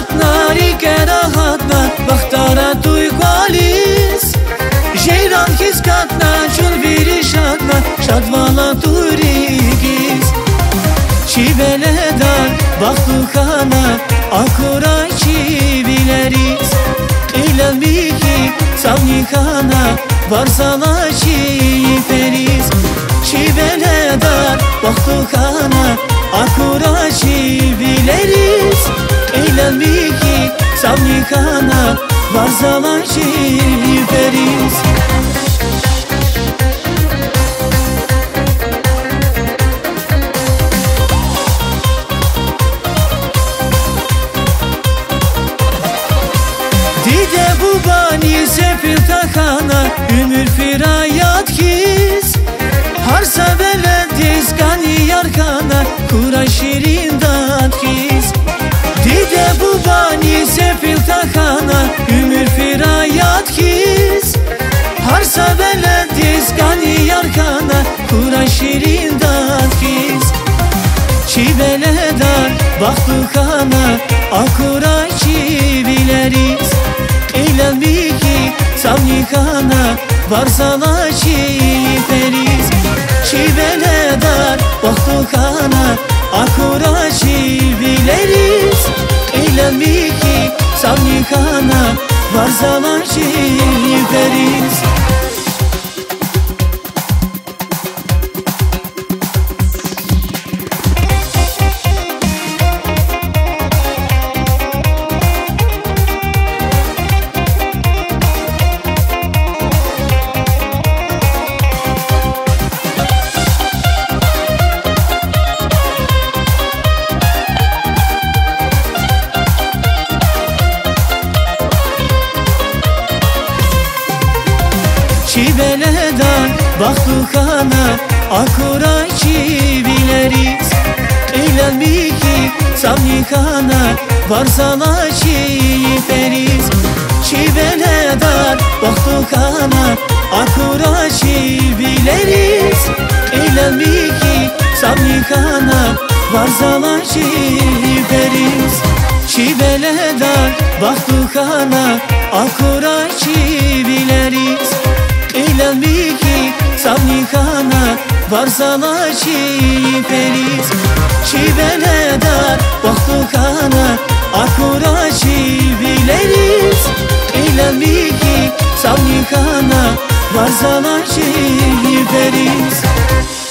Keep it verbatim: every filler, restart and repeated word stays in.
nari kerahatna Bahtara duygalis Jeyran his katna Çun viri şatna Şadvala durigis Çiveledar Bahtukana Akura çivileriz İlelmiki Savnikana Varsala çiveriz Çiveledar Bahtukana Akura çivileriz İlelmiki Savnikana Varsala çiveriz Dide bu bani sefil takana Ümür firayat kiz Harsa belediz gani yarkana Kura şirin dat kiz Dide bu bani sefil takana Ümür firayat kiz Harsa belediz gani yarkana Kura şirin dat kiz Çiveledar Bahtukana Akura çivileriz İlelmiki Savnikana Varsala çiveriz Çiveledar Bahtukana Akura çivileriz İlelmiki Savnikana Varsala çiveriz Çiveledar Bahtukana Akura çivileriz İlelmiki Savnikana Varsala çiveriz Çiveledar Bahtukana Akura çivileriz İlelmiki Savnikana Varsala çiveriz Çiveledar Bahtukana Akura çivileriz İlelmiki Savnikana Varsala çiveriz Çiveledar Bahtukana Akura çivileriz İlelmiki Savnikana Varsala çiveriz